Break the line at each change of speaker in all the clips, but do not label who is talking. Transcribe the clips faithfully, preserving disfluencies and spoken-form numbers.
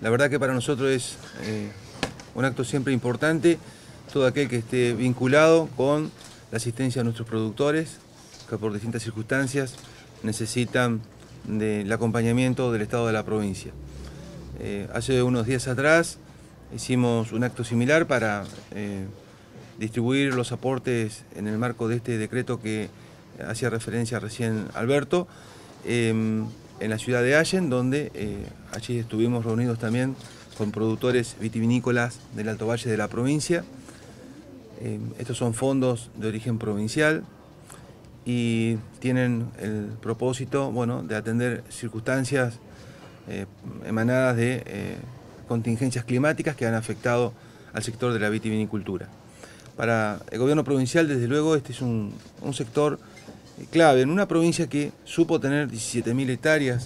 La verdad que para nosotros es eh, un acto siempre importante, todo aquel que esté vinculado con la asistencia a nuestros productores, que por distintas circunstancias necesitan del acompañamiento del Estado de la provincia. Eh, hace unos días atrás hicimos un acto similar para eh, distribuir los aportes en el marco de este decreto que hacía referencia recién Alberto, eh, en la ciudad de Allen, donde eh, allí estuvimos reunidos también con productores vitivinícolas del Alto Valle de la provincia. Eh, estos son fondos de origen provincial y tienen el propósito, bueno, de atender circunstancias eh, emanadas de eh, contingencias climáticas que han afectado al sector de la vitivinicultura. Para el gobierno provincial, desde luego, este es un, un sector clave en una provincia que supo tener diecisiete mil hectáreas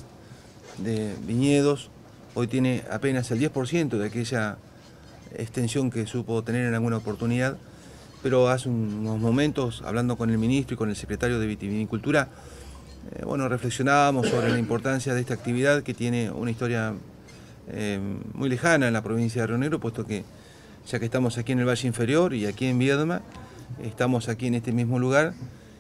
de viñedos. Hoy tiene apenas el diez por ciento de aquella extensión que supo tener en alguna oportunidad, pero hace unos momentos, hablando con el ministro y con el secretario de Vitivinicultura, eh, bueno, reflexionábamos sobre la importancia de esta actividad que tiene una historia eh, muy lejana en la provincia de Río Negro, puesto que ya que estamos aquí en el Valle Inferior y aquí en Viedma, estamos aquí en este mismo lugar,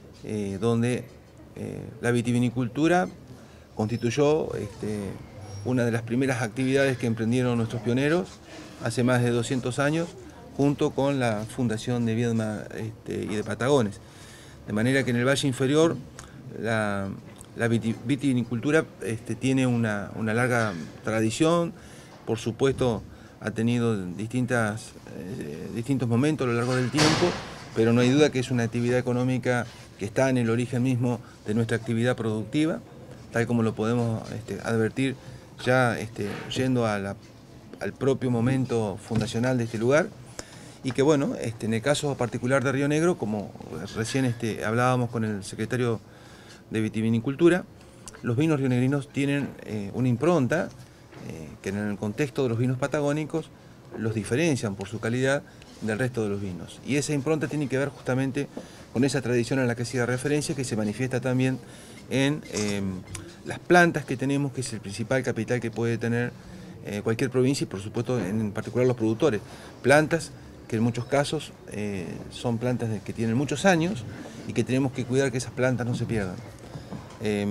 eh, donde eh, la vitivinicultura constituyó este, una de las primeras actividades que emprendieron nuestros pioneros hace más de doscientos años, junto con la fundación de Viedma este, y de Patagones. De manera que en el Valle Inferior la, la vitivinicultura este, tiene una, una larga tradición, por supuesto ha tenido distintas, eh, distintos momentos a lo largo del tiempo, pero no hay duda que es una actividad económica que está en el origen mismo de nuestra actividad productiva, tal como lo podemos este, advertir ya este, yendo a la, al propio momento fundacional de este lugar, y que bueno, este, en el caso particular de Río Negro, como recién este, hablábamos con el secretario de Vitivinicultura, los vinos rionegrinos tienen eh, una impronta eh, que en el contexto de los vinos patagónicos los diferencian por su calidad del resto de los vinos. Y esa impronta tiene que ver justamente con esa tradición a la que hacía referencia, que se manifiesta también en eh, las plantas que tenemos, que es el principal capital que puede tener eh, cualquier provincia y por supuesto en particular los productores. Plantas que en muchos casos eh, son plantas que tienen muchos años y que tenemos que cuidar que esas plantas no se pierdan. Eh,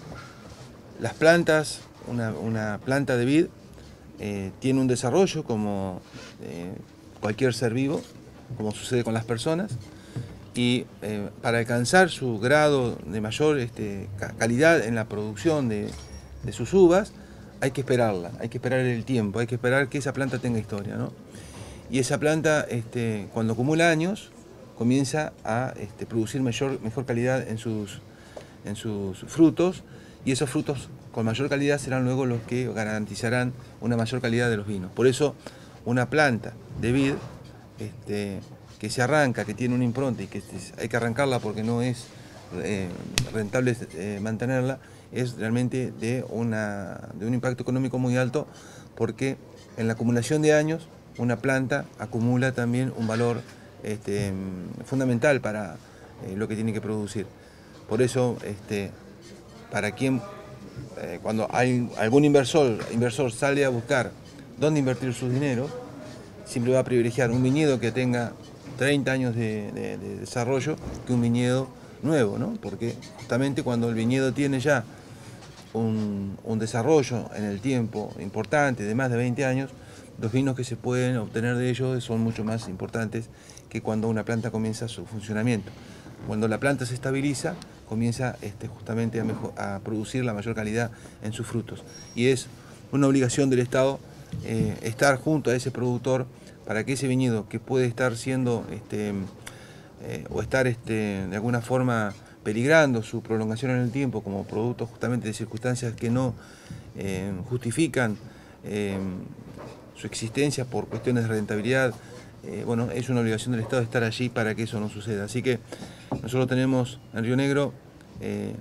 las plantas, una, una planta de vid eh, tiene un desarrollo como eh, cualquier ser vivo, como sucede con las personas, y eh, para alcanzar su grado de mayor este, calidad en la producción de, de sus uvas, hay que esperarla, hay que esperar el tiempo, hay que esperar que esa planta tenga historia, ¿no? Y esa planta, este, cuando acumula años, comienza a este, producir mayor, mejor calidad en sus, en sus frutos, y esos frutos con mayor calidad serán luego los que garantizarán una mayor calidad de los vinos. Por eso, una planta de vid este, que se arranca, que tiene una impronta y que hay que arrancarla porque no es eh, rentable eh, mantenerla, es realmente de, una, de un impacto económico muy alto, porque en la acumulación de años una planta acumula también un valor este, fundamental para eh, lo que tiene que producir. Por eso, este, para quien, eh, cuando hay algún inversor, inversor sale a buscar dónde invertir su dinero, siempre va a privilegiar un viñedo que tenga treinta años de, de, de desarrollo que un viñedo nuevo, ¿no? Porque justamente cuando el viñedo tiene ya un, un desarrollo en el tiempo importante, de más de veinte años, los vinos que se pueden obtener de ellos son mucho más importantes que cuando una planta comienza su funcionamiento. Cuando la planta se estabiliza, comienza este, justamente a, mejor, a producir la mayor calidad en sus frutos. Y es una obligación del Estado eh, estar junto a ese productor para que ese viñedo que puede estar siendo este, eh, o estar este, de alguna forma peligrando su prolongación en el tiempo como producto justamente de circunstancias que no eh, justifican eh, su existencia por cuestiones de rentabilidad, eh, bueno, es una obligación del Estado estar allí para que eso no suceda. Así que nosotros tenemos en Río Negro eh,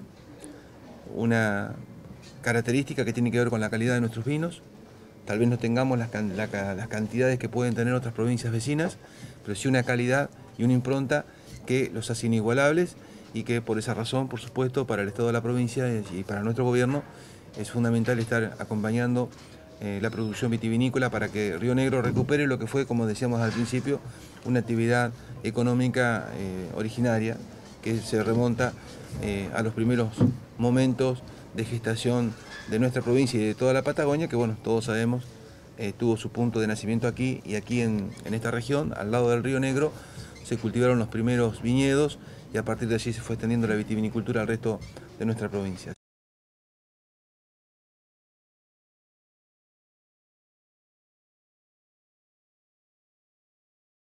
una característica que tiene que ver con la calidad de nuestros vinos. Tal vez no tengamos las, la, las cantidades que pueden tener otras provincias vecinas, pero sí una calidad y una impronta que los hace inigualables y que por esa razón, por supuesto, para el Estado de la provincia y para nuestro gobierno es fundamental estar acompañando eh, la producción vitivinícola para que Río Negro recupere lo que fue, como decíamos al principio, una actividad económica eh, originaria que se remonta eh, a los primeros momentos de gestación de nuestra provincia y de toda la Patagonia, que bueno, todos sabemos, eh, tuvo su punto de nacimiento aquí y aquí en, en esta región, al lado del Río Negro, se cultivaron los primeros viñedos y a partir de allí se fue extendiendo la vitivinicultura al resto de nuestra provincia.